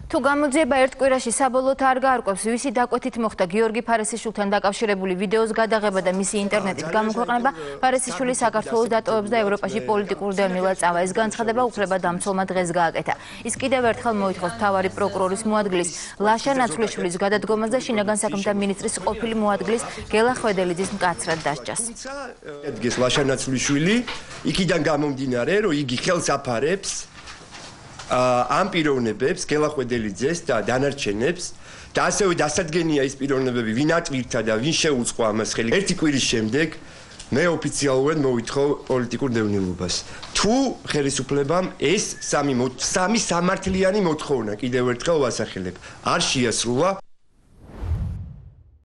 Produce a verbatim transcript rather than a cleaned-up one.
თუ გამოძიება ერთ კვირაში საბოლოოდ არ გაარკვევს, ვისი დაკვეთით მოხდა გიორგი ფარესიშვილთან დაკავშირებული ვიდეოს გადაღება და მისი ინტერნეტით გამოქვეყნება, ფარესიშვილი საქართველოს დატოვებს და ევროპაში პოლიტიკურ დევნილად წავა. ეს განცხადება უფლებადამცველმა დღეს გააკეთა. ის კიდევ ერთხელ მოითხოვს მთავარი პროკურორის მოადგილის ლაშა ნაცვლიშვილის გადადგომას და შინაგან საქმეთა მინისტრის ყოფილი მოადგილის გელა ხვედელიძის მკაცრად დასჯას. ადგეს ლაშა ნაცვლიშვილი, იქიდან გამომდინარე, რომ იგი ხელს აფარებს ამ პიროვნებებს, გელა ხვედელიძეს და დანარჩენებს და ასევე დასადგენია ის პიროვნებები, ვინ ატვირთა და ვინ შეუწყო ამას ხელი. ერთი კვირის შემდეგ მე ოფიციალურად მოვითხოვ პოლიტიკურ დევნილობას. თუ ხელისუფლებამ ეს სამი სამი სამართლიანი მოთხოვნა კიდევ ერთხელ ვასახელებ, არ შეასრულა